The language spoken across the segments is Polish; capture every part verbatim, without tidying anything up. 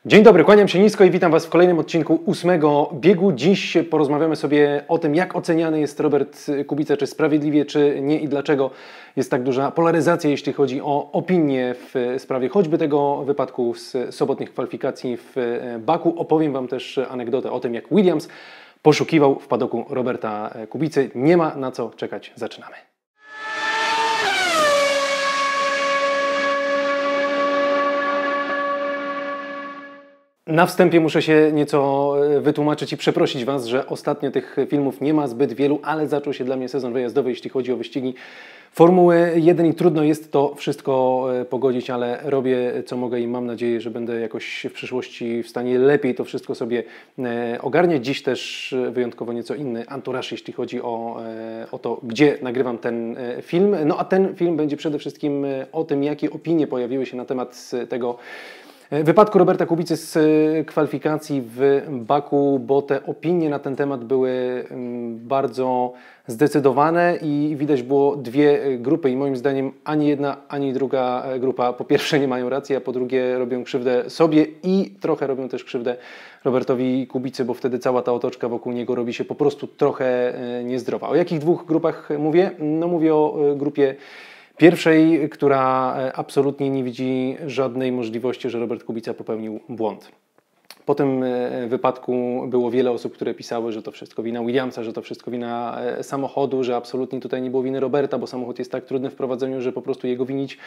Dzień dobry, kłaniam się nisko i witam Was w kolejnym odcinku ósmego biegu. Dziś porozmawiamy sobie o tym, jak oceniany jest Robert Kubica, czy sprawiedliwie, czy nie i dlaczego jest tak duża polaryzacja, jeśli chodzi o opinię w sprawie choćby tego wypadku z sobotnich kwalifikacji w Baku. Opowiem Wam też anegdotę o tym, jak Williams poszukiwał w padoku Roberta Kubicy. Nie ma na co czekać, zaczynamy. Na wstępie muszę się nieco wytłumaczyć i przeprosić Was, że ostatnio tych filmów nie ma zbyt wielu, ale zaczął się dla mnie sezon wyjazdowy, jeśli chodzi o wyścigi Formuły jeden i trudno jest to wszystko pogodzić, ale robię co mogę i mam nadzieję, że będę jakoś w przyszłości w stanie lepiej to wszystko sobie ogarniać. Dziś też wyjątkowo nieco inny anturaż, jeśli chodzi o, o to, gdzie nagrywam ten film. No a ten film będzie przede wszystkim o tym, jakie opinie pojawiły się na temat tego wypadku Roberta Kubicy z kwalifikacji w Baku, bo te opinie na ten temat były bardzo zdecydowane i widać było dwie grupy i moim zdaniem ani jedna, ani druga grupa po pierwsze nie mają racji, a po drugie robią krzywdę sobie i trochę robią też krzywdę Robertowi Kubicy, bo wtedy cała ta otoczka wokół niego robi się po prostu trochę niezdrowa. O jakich dwóch grupach mówię? No mówię o grupie pierwszej, która absolutnie nie widzi żadnej możliwości, że Robert Kubica popełnił błąd. Po tym wypadku było wiele osób, które pisały, że to wszystko wina Williamsa, że to wszystko wina samochodu, że absolutnie tutaj nie było winy Roberta, bo samochód jest tak trudny w prowadzeniu, że po prostu jego winić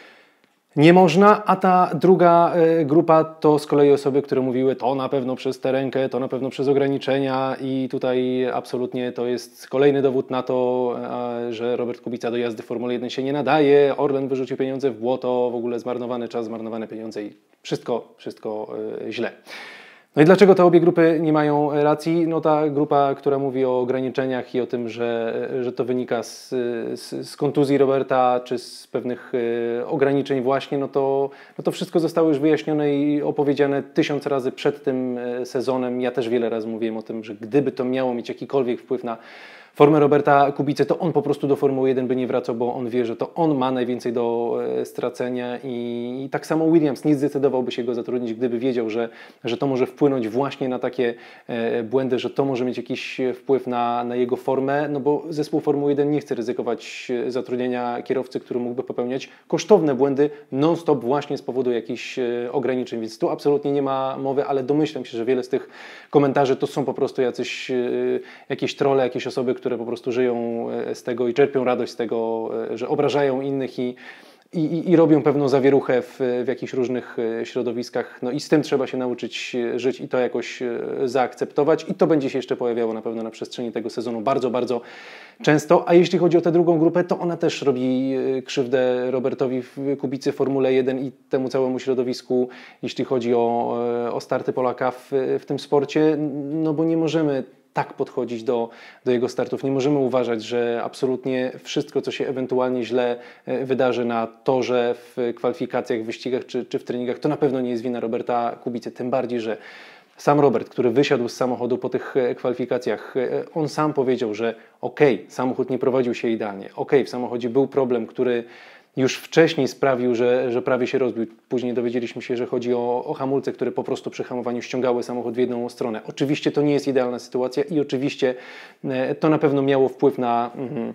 nie można, a ta druga grupa to z kolei osoby, które mówiły to na pewno przez tę rękę, to na pewno przez ograniczenia i tutaj absolutnie to jest kolejny dowód na to, że Robert Kubica do jazdy w Formule jeden się nie nadaje, Orlen wyrzucił pieniądze w błoto, w ogóle zmarnowany czas, zmarnowane pieniądze i wszystko, wszystko źle. No i dlaczego te obie grupy nie mają racji? No ta grupa, która mówi o ograniczeniach i o tym, że, że to wynika z, z, z kontuzji Roberta, czy z pewnych y, ograniczeń właśnie, no to, no to wszystko zostało już wyjaśnione i opowiedziane tysiąc razy przed tym sezonem. Ja też wiele razy mówiłem o tym, że gdyby to miało mieć jakikolwiek wpływ na formę Roberta Kubicy, to on po prostu do Formuły jeden by nie wracał, bo on wie, że to on ma najwięcej do stracenia i, i tak samo Williams nie zdecydowałby się go zatrudnić, gdyby wiedział, że, że to może wpłynąć właśnie na takie e, błędy, że to może mieć jakiś wpływ na, na jego formę, no bo zespół Formuły jeden nie chce ryzykować zatrudnienia kierowcy, który mógłby popełniać kosztowne błędy non-stop właśnie z powodu jakichś ograniczeń, więc tu absolutnie nie ma mowy, ale domyślam się, że wiele z tych komentarzy to są po prostu jacyś, e, jakieś trolle, jakieś osoby, które po prostu żyją z tego i czerpią radość z tego, że obrażają innych i, i, i robią pewną zawieruchę w, w jakichś różnych środowiskach. No i z tym trzeba się nauczyć żyć i to jakoś zaakceptować i to będzie się jeszcze pojawiało na pewno na przestrzeni tego sezonu bardzo, bardzo często. A jeśli chodzi o tę drugą grupę, to ona też robi krzywdę Robertowi Kubicy w Formule jeden i temu całemu środowisku, jeśli chodzi o, o starty Polaka w, w tym sporcie, no bo nie możemy tak podchodzić do, do jego startów. Nie możemy uważać, że absolutnie wszystko, co się ewentualnie źle wydarzy na torze, w kwalifikacjach, w wyścigach czy, czy w treningach, to na pewno nie jest wina Roberta Kubicy. Tym bardziej, że sam Robert, który wysiadł z samochodu po tych kwalifikacjach, on sam powiedział, że okej, okay, samochód nie prowadził się idealnie, okej, okay, w samochodzie był problem, który już wcześniej sprawił, że, że prawie się rozbił. Później dowiedzieliśmy się, że chodzi o, o hamulce, które po prostu przy hamowaniu ściągały samochód w jedną stronę. Oczywiście to nie jest idealna sytuacja i oczywiście to na pewno miało wpływ na,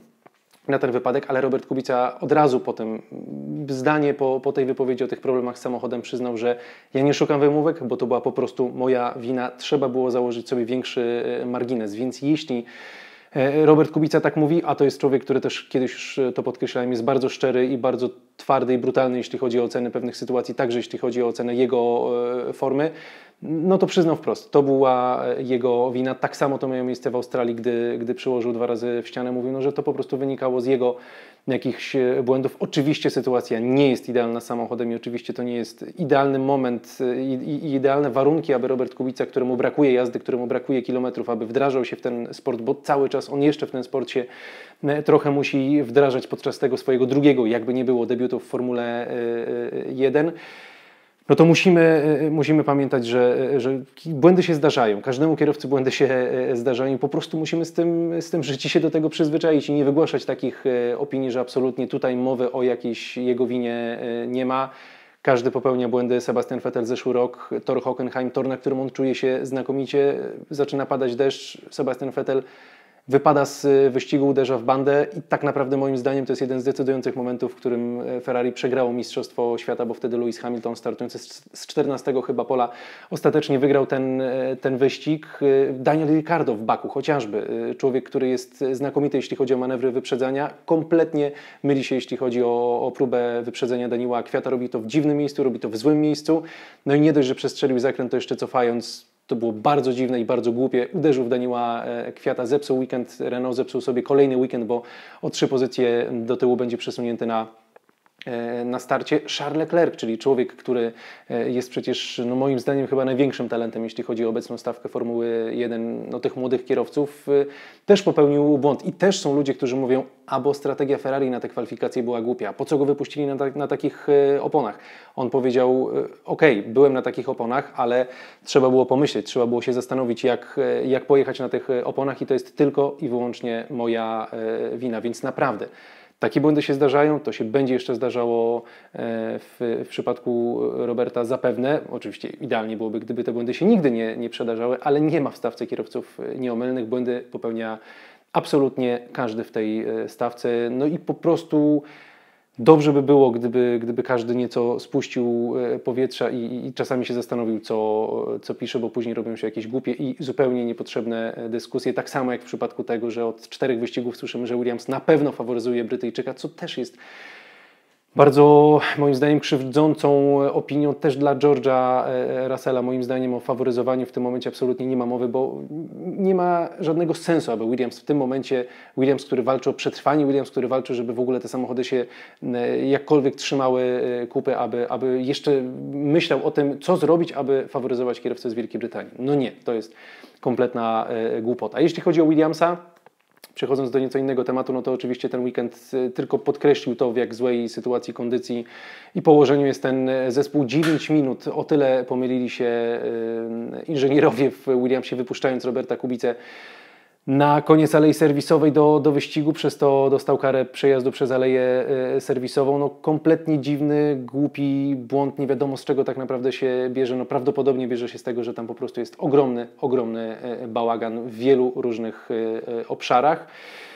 na ten wypadek, ale Robert Kubica od razu potem, zdanie po, po tej wypowiedzi o tych problemach z samochodem przyznał, że ja nie szukam wymówek, bo to była po prostu moja wina. Trzeba było założyć sobie większy margines, więc jeśli Robert Kubica tak mówi, a to jest człowiek, który też kiedyś już to podkreślałem, jest bardzo szczery i bardzo twardy i brutalny, jeśli chodzi o ocenę pewnych sytuacji, także jeśli chodzi o ocenę jego formy, no to przyznał wprost, to była jego wina. Tak samo to miało miejsce w Australii, gdy, gdy przyłożył dwa razy w ścianę, mówił, no, że to po prostu wynikało z jego jakichś błędów. Oczywiście sytuacja nie jest idealna z samochodem i oczywiście to nie jest idealny moment i, i, i idealne warunki, aby Robert Kubica, któremu brakuje jazdy, któremu brakuje kilometrów, aby wdrażał się w ten sport, bo cały czas on jeszcze w ten sport się trochę musi wdrażać podczas tego swojego drugiego, jakby nie było, debiutu w Formule jeden. No to musimy, musimy pamiętać, że, że błędy się zdarzają. Każdemu kierowcy błędy się zdarzają i po prostu musimy z tym, z tym żyć i się do tego przyzwyczaić i nie wygłaszać takich opinii, że absolutnie tutaj mowy o jakiejś jego winie nie ma. Każdy popełnia błędy. Sebastian Vettel zeszły rok, tor Hockenheim, tor, na którym on czuje się znakomicie. Zaczyna padać deszcz, Sebastian Vettel wypada z wyścigu, uderza w bandę i tak naprawdę moim zdaniem to jest jeden z decydujących momentów, w którym Ferrari przegrało Mistrzostwo Świata, bo wtedy Lewis Hamilton, startujący z czternastego chyba pola, ostatecznie wygrał ten, ten wyścig. Daniel Ricciardo w Baku chociażby, człowiek, który jest znakomity, jeśli chodzi o manewry wyprzedzania, kompletnie myli się, jeśli chodzi o, o próbę wyprzedzenia Daniela Kwiata, robi to w dziwnym miejscu, robi to w złym miejscu, no i nie dość, że przestrzelił zakręt, to jeszcze cofając, to było bardzo dziwne i bardzo głupie. Uderzył w Daniela Kwiata, zepsuł weekend Renault, zepsuł sobie kolejny weekend, bo o trzy pozycje do tyłu będzie przesunięty na, na starcie. Charles Leclerc, czyli człowiek, który jest przecież no moim zdaniem chyba największym talentem, jeśli chodzi o obecną stawkę Formuły jeden, no tych młodych kierowców, też popełnił błąd. I też są ludzie, którzy mówią, albo strategia Ferrari na te kwalifikacje była głupia. Po co go wypuścili na, ta, na takich oponach? On powiedział, ok, byłem na takich oponach, ale trzeba było pomyśleć, trzeba było się zastanowić, jak, jak pojechać na tych oponach i to jest tylko i wyłącznie moja wina. Więc naprawdę takie błędy się zdarzają, to się będzie jeszcze zdarzało w, w przypadku Roberta zapewne. Oczywiście idealnie byłoby, gdyby te błędy się nigdy nie, nie przydarzały, ale nie ma w stawce kierowców nieomylnych. Błędy popełnia absolutnie każdy w tej stawce. No i po prostu dobrze by było, gdyby, gdyby każdy nieco spuścił powietrza i, i czasami się zastanowił, co, co pisze, bo później robią się jakieś głupie i zupełnie niepotrzebne dyskusje. Tak samo jak w przypadku tego, że od czterech wyścigów słyszymy, że Williams na pewno faworyzuje Brytyjczyka, co też jest bardzo, moim zdaniem, krzywdzącą opinią też dla George'a Russella. Moim zdaniem o faworyzowaniu w tym momencie absolutnie nie ma mowy, bo nie ma żadnego sensu, aby Williams w tym momencie, Williams, który walczy o przetrwanie, Williams, który walczy, żeby w ogóle te samochody się jakkolwiek trzymały kupy, aby, aby jeszcze myślał o tym, co zrobić, aby faworyzować kierowcę z Wielkiej Brytanii. No nie, to jest kompletna głupota. Jeśli chodzi o Williamsa, przechodząc do nieco innego tematu, no to oczywiście ten weekend tylko podkreślił to, w jak złej sytuacji, kondycji i położeniu jest ten zespół. dziewięć minut, o tyle pomylili się inżynierowie w Williamsie, wypuszczając Roberta Kubicę na koniec alei serwisowej do, do wyścigu, przez to dostał karę przejazdu przez aleję serwisową. No kompletnie dziwny, głupi błąd, nie wiadomo z czego tak naprawdę się bierze. No prawdopodobnie bierze się z tego, że tam po prostu jest ogromny, ogromny bałagan w wielu różnych obszarach.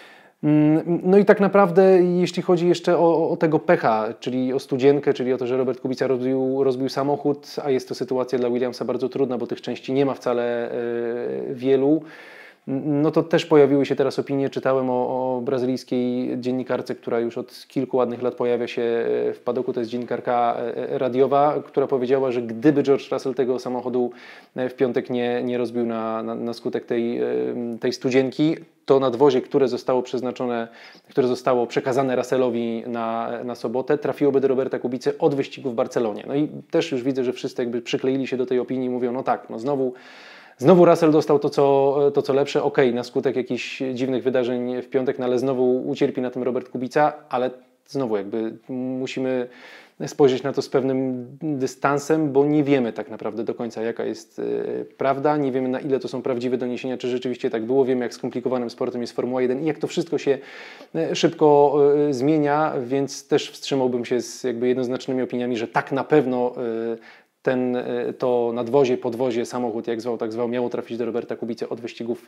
No i tak naprawdę, jeśli chodzi jeszcze o, o tego pecha, czyli o studzienkę, czyli o to, że Robert Kubica rozbił, rozbił samochód, a jest to sytuacja dla Williamsa bardzo trudna, bo tych części nie ma wcale wielu, no to też pojawiły się teraz opinie, czytałem o, o brazylijskiej dziennikarce, która już od kilku ładnych lat pojawia się w padoku, to jest dziennikarka radiowa, która powiedziała, że gdyby George Russell tego samochodu w piątek nie, nie rozbił na, na, na skutek tej, tej studzienki, to nadwozie, które zostało przeznaczone, które zostało przekazane Russellowi na, na sobotę, trafiłoby do Roberta Kubicy od wyścigu w Barcelonie. No i też już widzę, że wszyscy jakby przykleili się do tej opinii i mówią, no tak, no znowu Znowu Russell dostał to co, to, co lepsze, okej, okay, na skutek jakichś dziwnych wydarzeń w piątek, no ale znowu ucierpi na tym Robert Kubica, ale znowu jakby musimy spojrzeć na to z pewnym dystansem, bo nie wiemy tak naprawdę do końca, jaka jest y, prawda, nie wiemy, na ile to są prawdziwe doniesienia, czy rzeczywiście tak było, wiemy, jak skomplikowanym sportem jest Formuła jeden i jak to wszystko się y, szybko y, zmienia, więc też wstrzymałbym się z jakby jednoznacznymi opiniami, że tak na pewno y, ten, to nadwozie, podwozie, samochód, jak zwał, tak zwał, miało trafić do Roberta Kubicy od wyścigów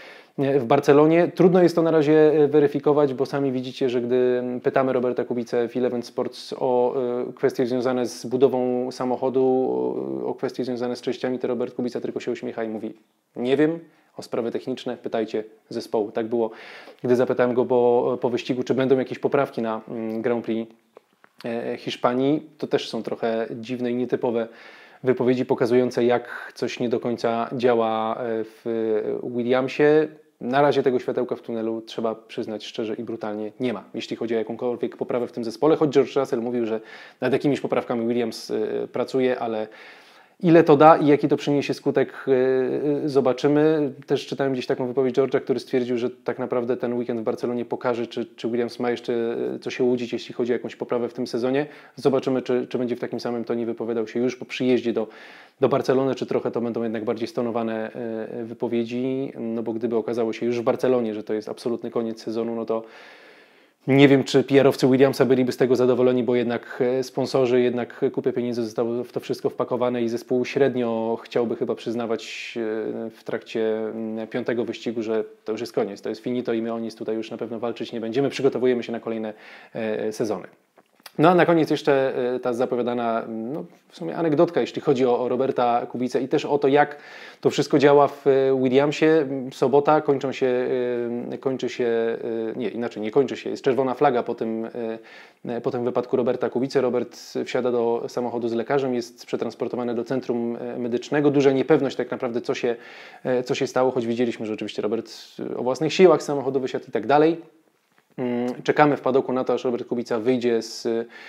w Barcelonie. Trudno jest to na razie weryfikować, bo sami widzicie, że gdy pytamy Roberta Kubicę w Eleven Sports o kwestie związane z budową samochodu, o kwestie związane z częściami, to Robert Kubica tylko się uśmiecha i mówi, nie wiem, o sprawy techniczne pytajcie zespołu. Tak było, gdy zapytałem go po, po wyścigu, czy będą jakieś poprawki na Grand Prix Hiszpanii. To też są trochę dziwne i nietypowe wypowiedzi pokazujące, jak coś nie do końca działa w Williamsie. Na razie tego światełka w tunelu, trzeba przyznać szczerze i brutalnie, nie ma, jeśli chodzi o jakąkolwiek poprawę w tym zespole, choć George Russell mówił, że nad jakimiś poprawkami Williams pracuje, ale ile to da i jaki to przyniesie skutek, zobaczymy. Też czytałem gdzieś taką wypowiedź George'a, który stwierdził, że tak naprawdę ten weekend w Barcelonie pokaże, czy, czy Williams ma jeszcze co się łudzić, jeśli chodzi o jakąś poprawę w tym sezonie. Zobaczymy, czy, czy będzie w takim samym tonie wypowiadał się już po przyjeździe do, do Barcelony, czy trochę to będą jednak bardziej stonowane wypowiedzi, no bo gdyby okazało się już w Barcelonie, że to jest absolutny koniec sezonu, no to Nie wiem, czy P R-owcy Williamsa byliby z tego zadowoleni, bo jednak sponsorzy, jednak kupę pieniędzy zostało w to wszystko wpakowane i zespół średnio chciałby chyba przyznawać w trakcie piątego wyścigu, że to już jest koniec, to jest finito i my o nic tutaj już na pewno walczyć nie będziemy, przygotowujemy się na kolejne sezony. No a na koniec jeszcze ta zapowiadana, no w sumie anegdotka, jeśli chodzi o, o Roberta Kubicę i też o to, jak to wszystko działa w Williamsie. Sobota, kończą się, kończy się, nie, inaczej, nie kończy się, jest czerwona flaga po tym, po tym wypadku Roberta Kubicy. Robert wsiada do samochodu z lekarzem, jest przetransportowany do centrum medycznego. Duża niepewność tak naprawdę, co się, co się stało, choć widzieliśmy, że oczywiście Robert o własnych siłach z samochodu wysiadł i tak dalej. Czekamy w padoku na to, aż Robert Kubica wyjdzie z,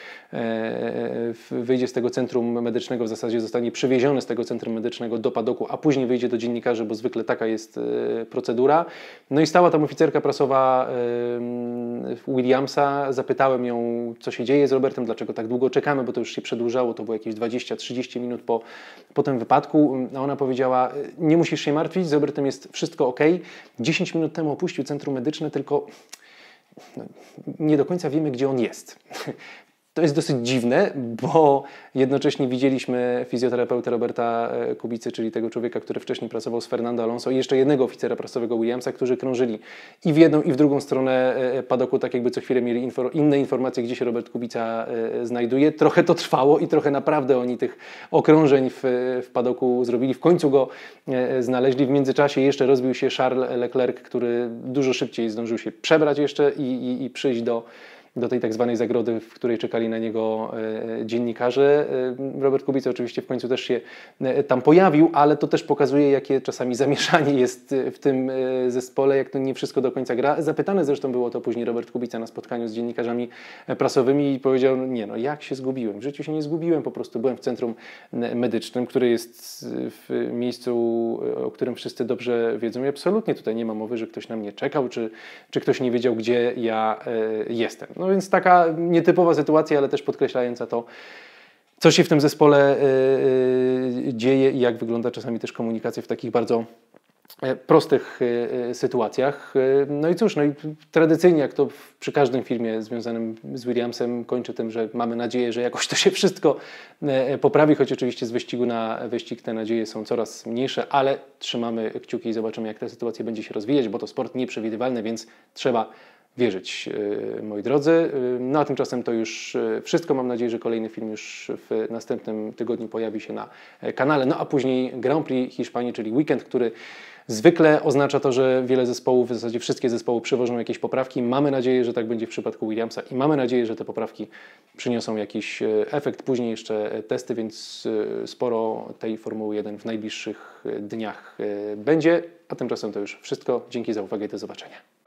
wyjdzie z tego centrum medycznego, w zasadzie zostanie przywieziony z tego centrum medycznego do padoku, a później wyjdzie do dziennikarzy, bo zwykle taka jest procedura. No i stała tam oficerka prasowa Williamsa, zapytałem ją, co się dzieje z Robertem, dlaczego tak długo czekamy, bo to już się przedłużało, to było jakieś dwadzieścia trzydzieści minut po, po tym wypadku. A ona powiedziała, nie musisz się martwić, z Robertem jest wszystko ok. dziesięć minut temu opuścił centrum medyczne, tylko no, nie do końca wiemy, gdzie on jest. To jest dosyć dziwne, bo jednocześnie widzieliśmy fizjoterapeutę Roberta Kubicy, czyli tego człowieka, który wcześniej pracował z Fernando Alonso i jeszcze jednego oficera prasowego Williamsa, którzy krążyli i w jedną i w drugą stronę padoku, tak jakby co chwilę mieli infor- inne informacje, gdzie się Robert Kubica znajduje. Trochę to trwało i trochę naprawdę oni tych okrążeń w, w padoku zrobili. W końcu go znaleźli. W międzyczasie jeszcze rozbił się Charles Leclerc, który dużo szybciej zdążył się przebrać jeszcze i, i, i przyjść do do tej tak zwanej zagrody, w której czekali na niego e, dziennikarze. E, Robert Kubica oczywiście w końcu też się e, tam pojawił, ale to też pokazuje, jakie czasami zamieszanie jest w tym e, zespole, jak to nie wszystko do końca gra. Zapytany zresztą było to później Robert Kubica na spotkaniu z dziennikarzami prasowymi i powiedział, no nie no, jak się zgubiłem? W życiu się nie zgubiłem, po prostu byłem w centrum medycznym, które jest w miejscu, o którym wszyscy dobrze wiedzą i absolutnie tutaj nie ma mowy, że ktoś na mnie czekał, czy, czy ktoś nie wiedział, gdzie ja e, jestem. No więc taka nietypowa sytuacja, ale też podkreślająca to, co się w tym zespole yy, dzieje i jak wygląda czasami też komunikacja w takich bardzo prostych y, sytuacjach. No i cóż, no i tradycyjnie, jak to przy każdym filmie związanym z Williamsem, kończy tym, że mamy nadzieję, że jakoś to się wszystko y, poprawi, choć oczywiście z wyścigu na wyścig te nadzieje są coraz mniejsze, ale trzymamy kciuki i zobaczymy, jak ta sytuacja będzie się rozwijać, bo to sport nieprzewidywalny, więc trzeba wierzyć, moi drodzy. No a tymczasem to już wszystko. Mam nadzieję, że kolejny film już w następnym tygodniu pojawi się na kanale. No a później Grand Prix Hiszpanii, czyli weekend, który zwykle oznacza to, że wiele zespołów, w zasadzie wszystkie zespoły przywożą jakieś poprawki. Mamy nadzieję, że tak będzie w przypadku Williamsa i mamy nadzieję, że te poprawki przyniosą jakiś efekt. Później jeszcze testy, więc sporo tej Formuły jeden w najbliższych dniach będzie. A tymczasem to już wszystko. Dzięki za uwagę i do zobaczenia.